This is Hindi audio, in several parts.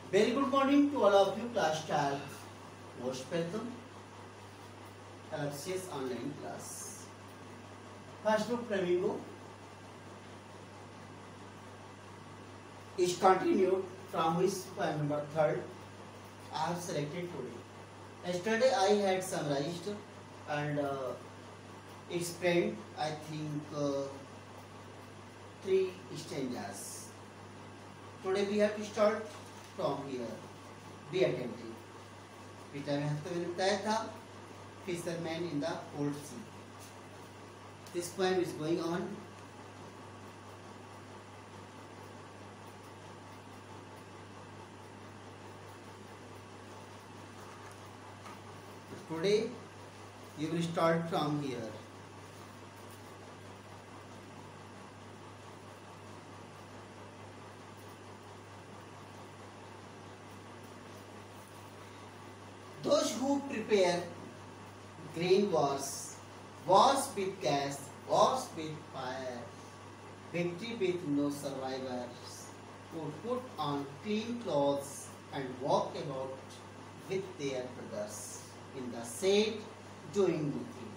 Very good morning to all of you, class 12. Most welcome. LFCS online class. First book Flamingo is continued from which poem number 3rd I have selected today. Yesterday I had summarized and explained, I think, 3 stanzas. Today we have to start from here. Be attentive. पिता में हफ्ते में बताया था fisherman in the old sea. This poem is going on. Today you will start from here. Those who prepare green wars with gas, wars with fire, victory with no survivors, who put on clean clothes and walk about with their brothers in the shade doing nothing.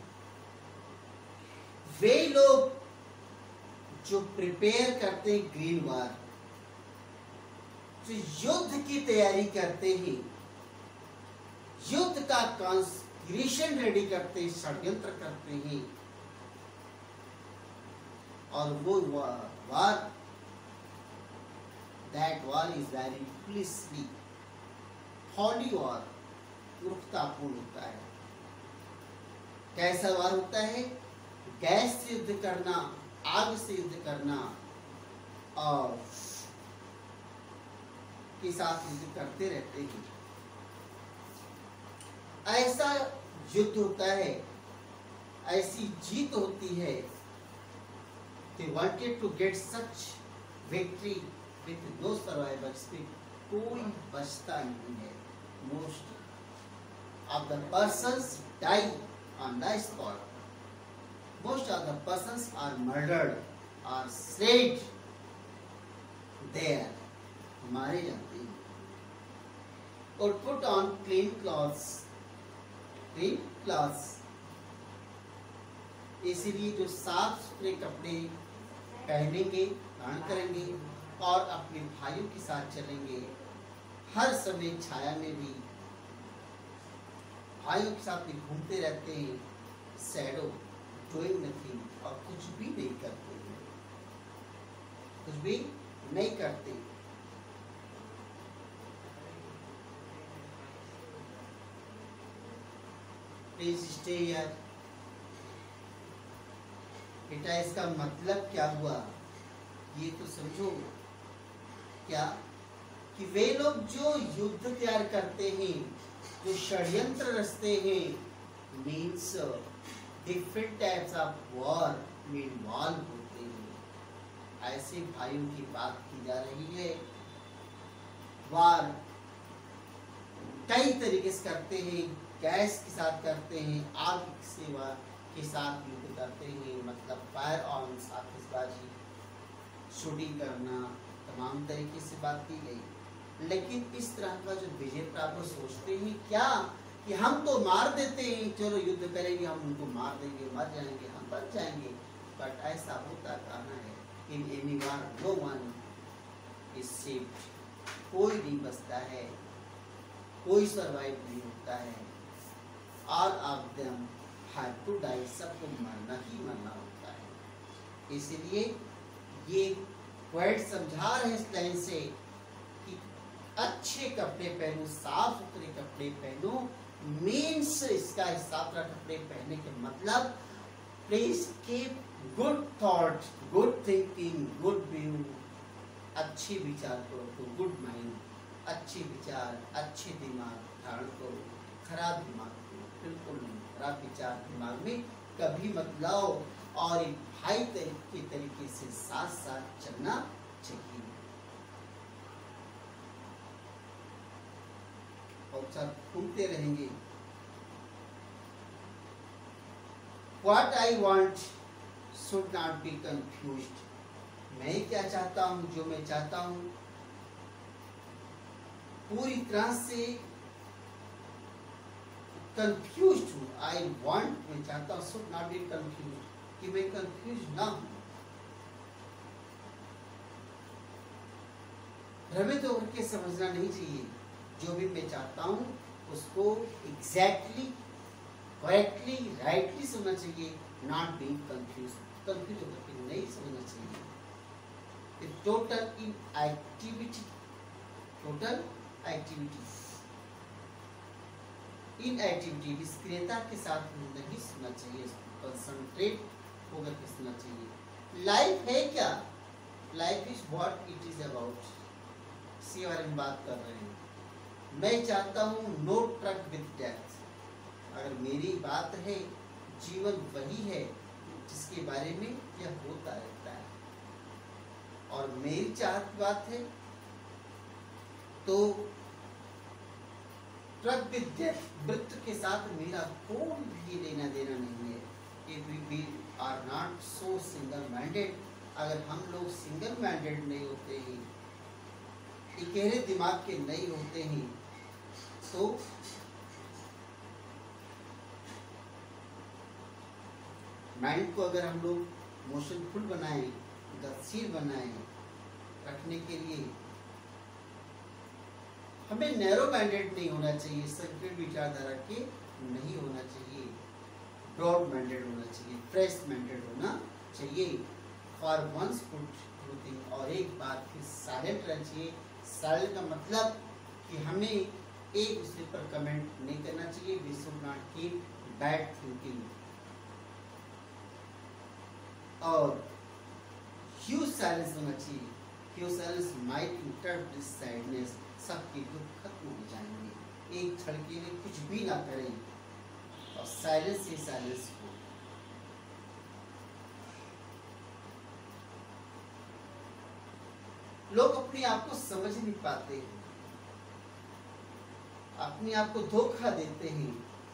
वे लोग जो प्रिपेयर करते हैं ग्रीन वार, जो युद्ध की तैयारी करते हैं, युद्ध का कॉन्स्पिरेशन रेडी करते हैं, षड्यंत्र करते हैं, और वो war, that war is very foolishly folly war, मूर्खतापूर्ण होता है. कैसा वार होता है? गैस से युद्ध करना, आग से युद्ध करना, और के साथ युद्ध करते रहते हैं. ऐसा युद्ध होता है, ऐसी जीत होती है. They wanted to get such victory with no survivors. कोई बचता नहीं है. Most of the persons die on the spot. Most of the persons are murdered or slain there. मारे जाते हैं. और put on clean clothes. Clean clothes. इसीलिए जो साफ सुथरे कपड़े पहनेंगे, धारण करेंगे और अपने भाइयों के साथ चलेंगे. हर समय छाया में भी भाइयों के साथ भी घूमते रहते हैं. शैडो डूइंग नथिंग, और कुछ भी नहीं करते हैं, कुछ भी नहीं करते. Please stay here. बेटा इसका मतलब क्या हुआ ये तो समझो. क्या कि वे लोग जो युद्ध तैयार करते हैं, जो षड्यंत्र रचते हैं, means different types of war में इन्वॉल्व होते हैं. ऐसे भाइयों की बात की जा रही है. वार कई तरीके से करते हैं. गैस के साथ करते हैं, आग सेवा के साथ युद्ध करते हैं, मतलब फायर आर्म्स, आतिशबाजी, शूटिंग करना, तमाम तरीके से बात की गई. लेकिन इस तरह का जो विजय प्राप्त सोचते हैं क्या कि हम तो मार देते हैं, चलो युद्ध करेंगे, हम उनको मार देंगे, मर जाएंगे, हम बच जाएंगे. बट ऐसा होता कहाँ है? In any war no one is saved. कोई नहीं बचता है, कोई सर्वाइव नहीं होता है. All of them have to die. सबको मरना ही मरना होता है. इसलिए ये वर्ड समझा रहे इस लाइन से कि अच्छे कपड़े पहनो, साफ सुथरे कपड़े पहनो. मीन्स इसका हिसाब रख कपड़े पहनने के मतलब please keep good thought, good thinking, good view. अच्छे विचार करो, गुड माइंड, अच्छे विचार, अच्छे दिमाग धारण करो. खराब दिमाग बिल्कुल नहीं. खराब विचार दिमाग में कभी मत लाओ. और एक भाई के तरीके से साथ साथ चलना चाहिए. और साथ घूमते रहेंगे. What I want should not be confused. मैं क्या चाहता हूँ, जो मैं चाहता हूँ पूरी तरह से कंफ्यूज हूँ। आई वांट, मैं चाहता हूँ शुड नॉट बी कंफ्यूज, कि मैं कंफ्यूज ना हूँ, भ्रमित होकर के समझना नहीं चाहिए। जो भी मैं चाहता हूँ उसको एग्जैक्टली, करेक्टली, राइटली समझना चाहिए, नॉट बीइंग कंफ्यूज, कंफ्यूज होकर के नहीं समझना चाहिए। Total inactivity, total activity, inactivity निष्क्रियता के साथ नहीं सुनना चाहिए, कंसंट्रेट होकर के सुनना चाहिए। लाइफ है क्या? Life is what it is about, इसी बारे में बात कर रहे हैं। मैं चाहता हूँ नो ट्रक विद डेथ। अगर मेरी बात है, जीवन वही है जिसके बारे में यह होता रहता है, और मेरी चाहत बात है तो ट्रक विद डेथ, मृत्यु के साथ मेरा कोई भी लेना देना नहीं है। If we are not so single minded, अगर हम लोग सिंगल माइंडेड नहीं होते हैं, इकेले दिमाग के नहीं होते हैं, तो माइंड को अगर हम लोग मोशनफुल बनाएं, गतिशील बनाएं रखने के लिए, हमें नैरो माइंडेड नहीं होना चाहिए, संकीर्ण विचारधारा के नहीं होना चाहिए, ब्रॉड माइंडेड होना चाहिए, फ्रेश माइंडेड होना चाहिए। फॉर वंस पुट थिंक, और एक बार फिर साइलेंट रहना चाहिए। साइलेंट का मतलब कि हमें एक दूसरे पर कमेंट नहीं करना चाहिए। We should not keep bad thinking, और ह्यूज साइलेंस होना चाहिए। Huge silence might interrupt this sadness, सबके दुख खत्म हो जाएंगे। एक क्षण के लिए कुछ भी ना करें और साइलेंस ही साइलेंस हो। लोग अपने आप को समझ नहीं पाते हैं, अपने आप को धोखा देते हैं।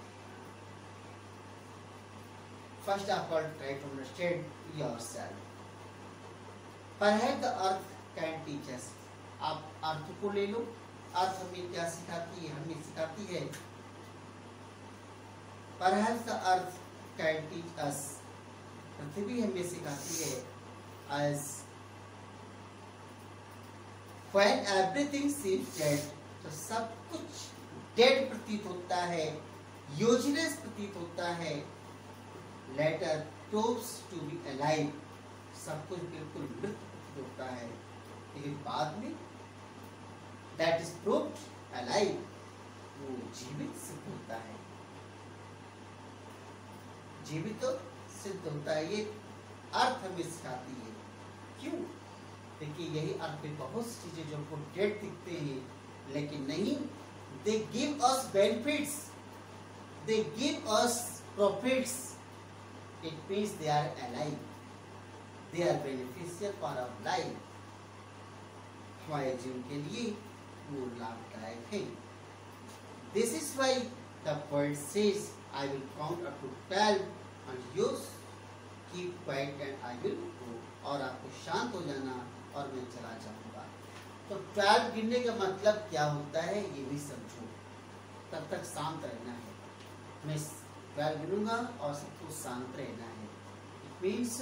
First of all try to understand yourself. Perhaps the earth can teach us. आप अर्थ को ले लो, अर्थ हमें क्या सिखाती है? हमें सिखाती है perhaps the earth can teach us, पृथ्वी हमें सिखाती है as when everything seems dead, तो सब कुछ डेड प्रतीत होता है, यूजलेस प्रतीत होता है। later proves to be alive, सब कुछ बिल्कुल मृत प्रतीत होता है, लेकिन बाद में that is proved alive, वो जीवित सिद्ध होता है, जीवित तो सिद्ध होता है। ये अर्थ हमें सिखाती है। क्यों? देखिए यही अर्थ में बहुत सी चीजें जो हमको डेड दिखते हैं, लेकिन नहीं, they give us benefits, they give us profits, it means they are alive, they are beneficial for our life, हमारे जीवन के लिए वो लाभदायक है। This is why the word says I will count up to 12 and you keep quiet and I will go, और आपको शांत हो जाना और मैं चला जाऊंगा। तो 12 गिनने का मतलब क्या होता है ये भी समझो, तब तक शांत रहना है। मैं 12 गिनूंगा और सबको शांत रहना है। इट मीन्स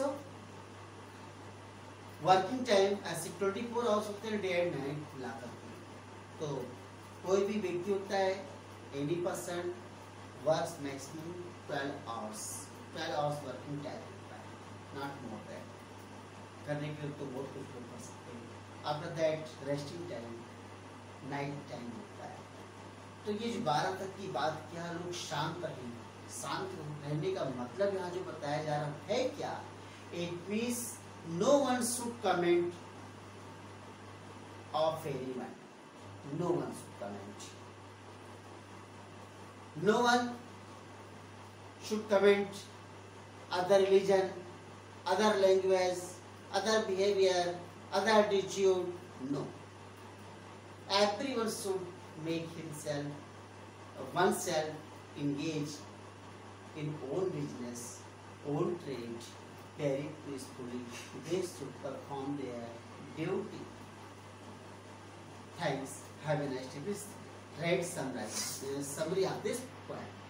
वर्किंग टाइम ऐसे 24 आवर्स होते हैं, डे एंड नाइट मिला करके। तो कोई भी व्यक्ति होता है, any person works maximum 12 hours, 12 hours working time होता है, नॉट मोर दैट। करने के लिए तो बहुत कुछ लोग कर सकते हैं। After that resting time, night time होता है। तो ये जो 12 तक की बात क्या, लोग शांत रहें। शांत रहने का मतलब यहाँ जो बताया जा रहा है क्या? It means no one should comment of anyone, no one should comment, no one should comment other religion, other language, other behavior, other attitude, no. Everyone should make oneself engaged in own business, own trade, very peacefully. They should perform their duty. Thanks. Have a nice day. Please write summary of this point.